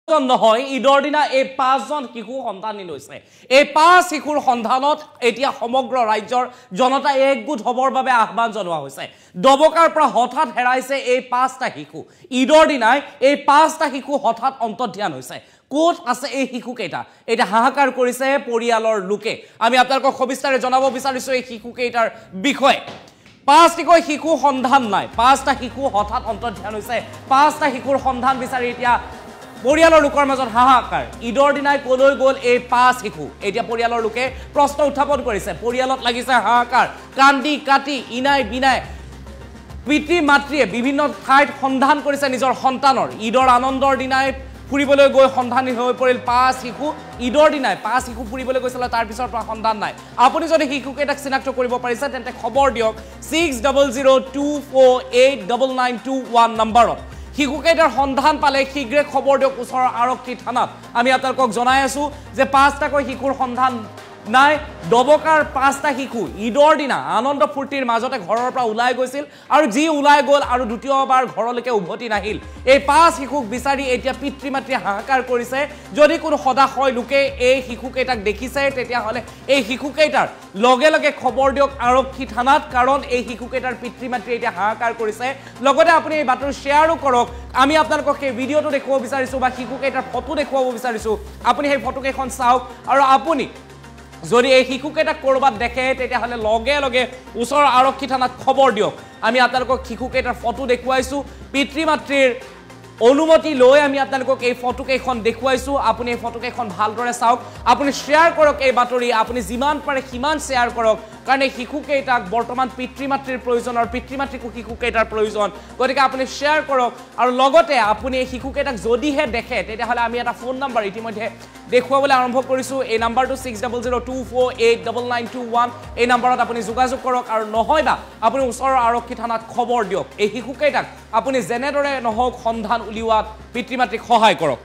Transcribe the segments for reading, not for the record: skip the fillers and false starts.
নহয় ঈদৰ দিনা এই 5জন শিশু সন্তানী লৈছে এই 5 শিশুৰ সন্ধানত এতিয়া সমগ্ৰ ৰাজ্যৰ জনতা একগোট হবৰ বাবে আহ্বান জনোৱা হৈছে দবকাৰ পৰা হঠাৎ হেৰাইছে এই 5টা শিশু ঈদৰ দিনাই এই 5টা শিশু হঠাৎ অন্তৰ্ধান হৈছে কোট আছে এই শিশু কেইটা এটা হাহাকাৰ কৰিছে পৰিয়ালৰ লোকে আমি আপোনালোকক সবিস্তাৰে জনাব বিচাৰিছো এই শিশু কেইটাৰ বিষয়ে 5টা শিশু সন্ধান নাই 5টা শিশু হঠাৎ অন্তৰ্ধান হৈছে 5টা শিশুৰ সন্ধান বিচাৰি এতিয়া পৰিয়ালৰ লোকৰ মাজত হাহাকাৰ ঈদৰ দিনাই কলৈ গল এই 5 শিশু এতিয়া পৰিয়ালৰ লোকে প্ৰশ্ন উত্থাপন কৰিছে পৰিয়ালত লাগিছে হাহাকাৰ কান্দি কাটি ইনাই বিনাই পিতৃ মাতৃয়ে বিভিন্ন ঠাইত সন্ধান কৰিছে নিজৰ সন্তানৰ ঈদৰ আনন্দৰ দিনাই ফুৰিবলৈ গৈ সন্ধানী হৈ পৰিল 5 শিশু ঈদৰ দিনাই 5 শিশু ফুৰিবলৈ গৈছিল তাৰ পিছৰ পৰা সন্ধান নাই আপুনি যদি শিশু কেইটাক চিনাক্ত কৰিব পাৰিছে তেন্তে খবৰ দিয়ক 6002489921 নম্বৰত শিশু কেইটাৰ সন্ধান পালে শীঘ্ৰে খবৰ দিয়ক ওচৰৰ আৰক্ষী থানাত আমি আপোনালোকক জনাই আছো যে 5টাকৈ শিশুৰ সন্ধান নাই দবকাৰ 5টা শিশু ঈদৰ দিনা আনন্দ ফুৰ্তিৰ মাজতে ঘৰৰ পৰা ওলাই গৈছিল আৰু যি ওলাই গল আৰু দ্বিতীয়বাৰ ঘৰলৈকে উভতি নাহিল এই 5 শিশুক বিচাৰি এতিয়া পিতৃ মাতৃ হাহাকাৰ কৰিছে যদি কোনো সদাশয় লোকে এই শিশু কেইটাক দেখিছে তেতিয়া হলে এই শিশু কেইটাৰ লগে লগে খবৰ দিয়ক আৰক্ষী থানাত কাৰণ এই শিশু কেইটাৰ পিতৃ মাতৃ এতিয়া হাহাকাৰ কৰিছে লগতে আপুনি এই বাতৰি শ্বেয়াৰো কৰক আমি আপোনালোকক এই ভিডিঅটো দেখুৱাব বিচাৰিছো বা শিশু কেইটাৰ ফটো দেখুৱাব বিচাৰিছো আপুনি সেই ফটো কেইখন চাওক আৰু আপুনি যদি এই শিশু কেইটা কৰবাত দেখে তেতিয়া হলে লগে লগে ওচৰৰ আৰক্ষী থানাত খবৰ দিয়ক আমি আপোনালোকক শিশু কেইটাৰ ফটো দেখুৱাইছো পিতৃ মাতৃৰ অনুমতি লৈ আমি আপোনালোকক এই ফটো কেইখন দেখুৱাইছো আপুনি এই ফটো কেইখন ভালদৰে চাওক আপুনি শ্বেয়াৰ কৰক এই বাতৰি আপুনি যিমান পাৰে সিমান শ্বেয়াৰ কৰক কাৰণ এই শিশু কেইটাক বৰ্তমান পিতৃ মাতৃৰ প্ৰয়োজন আৰু পিতৃ মাতৃকো শিশু কেইটাৰ প্ৰয়োজন গতিকে আপুনি শ্বেয়াৰ কৰক আৰু লগতে আপুনি এই শিশু কেইটাক যদিহে দেখে তেতিয়া হলে আমি এটা ফোন নম্বৰ ইতিমধ্যে দেখুৱাবলৈ আৰম্ভ কৰিছো এই নম্বৰটো 6002489921 এই নম্বৰত আপুনি যোগাযোগ কৰক আৰু নহয়বা আপুনি ওচৰৰ আৰক্ষী থানাত খবৰ দিয়ক এই শিশু কেইটাক আপুনি জেনেদৰে নহওক সন্ধান উলিওৱাত পিতৃ মাতৃক সহায় কৰক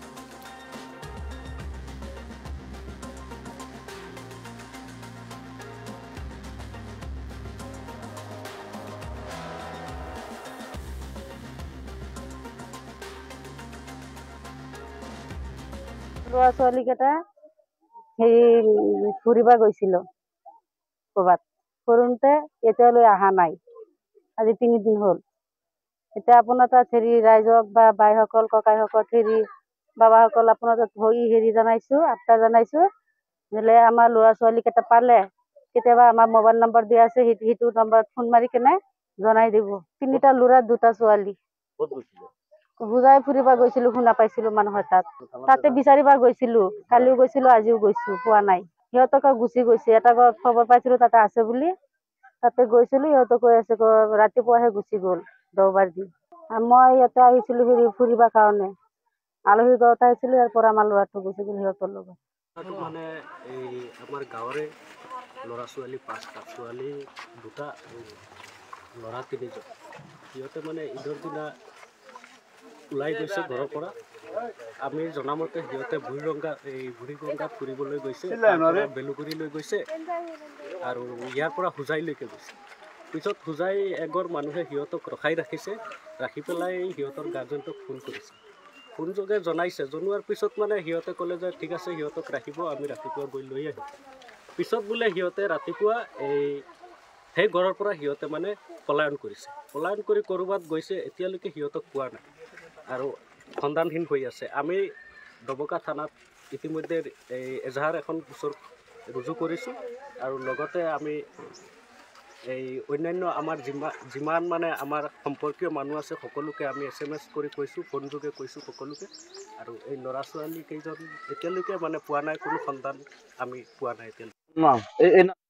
ল'ৰা ছোৱালী কেইটা ফুৰিব গৈছিল ক'ৰবাত ফুৰোঁতে এতিয়ালৈ অহা নাই আজি 3 দিন হ'ল এতিয়া আপোনাৰ তাত ৰাইজক বা বাইসকল ককাইসকল বাবাসকল আপোনাৰ তাত জনাইছো আবদাৰ জনাইছো যে আমাৰ ল'ৰা ছোৱালী কেইটা পালে কেতিয়াবা আমাৰ মোবাইল নম্বৰ দিয়া আছে সেইটো নম্বৰত ফোন মাৰি কেনে জনাই দিব 3টা ল'ৰা 2টা ছোৱালী বুজাই ফুৰিব গৈছিলো শুনা পাইছিলো মানুহৰ তাতে বিচাৰিব গৈছিলো কালিও গৈছিলো আজিও গৈছো পোৱা নাই সিহঁতক গুচি গৈছে এটা খবৰ পাইছিলো তাতে আছে বুলি তাতে গৈছিলো সিহঁতক কৈ আছে ৰাতিপুৱাহে গুচি গ'ল দেওবাৰ দি মই ইয়াতে আহিছিলো ফুৰিবৰ কাৰণে আলহী ঘৰত আহিছিলো ইয়াৰ পৰা আমাৰ ল'ৰাটো গুচি গ'ল সিহঁতৰ লগত মানে এই আমাৰ গাঁৱৰে ল'ৰা ছোৱালী 5টা ছোৱালী 2টা ল'ৰা 3জন সিহঁতে মানে ঈদৰ দিনা ওলাই গৈছে ঘৰৰ পৰা আমি জনামতে সিহঁতে বুঢ়ীগঙ্গা ফুৰিবলৈ গৈছে বেলুগুৰিলৈ গৈছে আৰু ইয়াৰ পৰা হোজাইলৈকে গৈছে পিছত হোজাই এঘৰ মানুহে সিহঁতক ৰখাই ৰাখি পেলাই সিহঁতৰ গাৰ্জেণ্টক ফোন কৰিছে ফোন যোগে জনোৱাৰ পিছত মানে সিহঁতে ক'লে যে ঠিক আছে সিহঁতক ৰাখিব আমি ৰাতিপুৱা গৈ লৈ আহিম পিছত বোলে সিহঁতে ৰাতিপুৱা সেই ঘৰৰ পৰা সিহঁতে মানে পলায়ন কৰি ক'ৰবাত গৈছে এতিয়ালৈকে সিহঁতক পোৱা নাই আৰু সন্ধানহীন হৈ আছে আমি দবকা থানাত ইতিমধ্যে এজাহাৰ এখন গোচৰ ৰুজু কৰিছোঁ আৰু লগতে আমি এই অন্যান্য আমাৰ যিমান মানে আমাৰ সম্পৰ্কীয় মানুহ আছে সকলোকে আমি SMS কৰি কৈছোঁ ফোন যোগে কৈছোঁ সকলোকে আৰু এই ল'ৰা ছোৱালী কেইজন এতিয়ালৈকে মানে পোৱা নাই কোনো সন্ধান আমি পোৱা নাই এতিয়ালৈকে